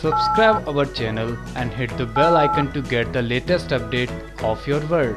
Subscribe our channel and hit the bell icon to get the latest update of your world.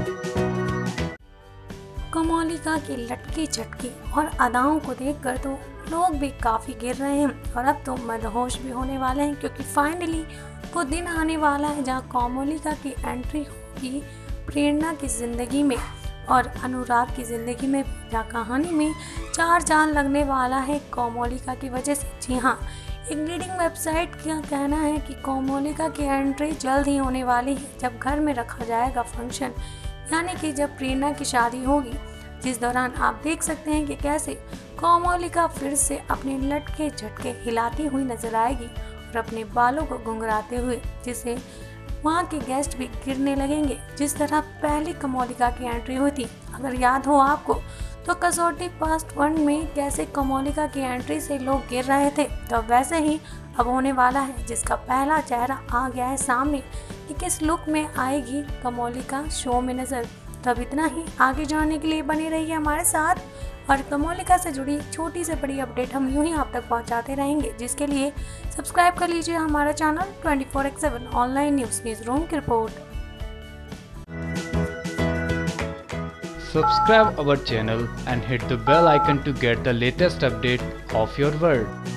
Komolika की लटकी झटकी और अदाओं को देखकर तो लोग भी काफ़ी गिर रहे हैं और अब तो मदहोश भी होने वाले हैं, क्योंकि फाइनली वो दिन आने वाला है जहां कोमोलिका की एंट्री होगी प्रेरणा की ज़िंदगी में और अनुराग की ज़िंदगी में, जहाँ कहानी में चार चांद लगने वाला है कोमोलिका की वजह से। जी हाँ, एक लीडिंग वेबसाइट का कहना है कि कोमोलिका की एंट्री जल्द ही होने वाली है, जब घर में रखा जाएगा फंक्शन, यानी कि जब प्रेरणा की शादी होगी, जिस दौरान आप देख सकते हैं कि कैसे कोमोलिका फिर से अपने लटके झटके हिलाती हुई नजर आएगी और अपने बालों को घुंघराते हुए, जिससे वहाँ के गेस्ट भी गिरने लगेंगे, जिस तरह पहली कोमोलिका की एंट्री हुई थी। अगर याद हो आपको तो कसौटी पार्ट 1 में कैसे कोमोलिका की एंट्री से लोग गिर रहे थे, तो वैसे ही अब होने वाला है, जिसका पहला चेहरा आ गया है सामने कि किस लुक में आएगी कोमोलिका शो में नजर। तो अब इतना ही, आगे जानने के लिए बने रहिए हमारे साथ और कोमोलिका से जुड़ी छोटी से बड़ी अपडेट हम यूं ही आप तक पहुंचाते रहेंगे, जिसके लिए सब्सक्राइब कर लीजिए हमारा चैनल 24/7 ऑनलाइन न्यूज़ रूम की report. Subscribe our channel and hit the bell icon to get the latest update of your world.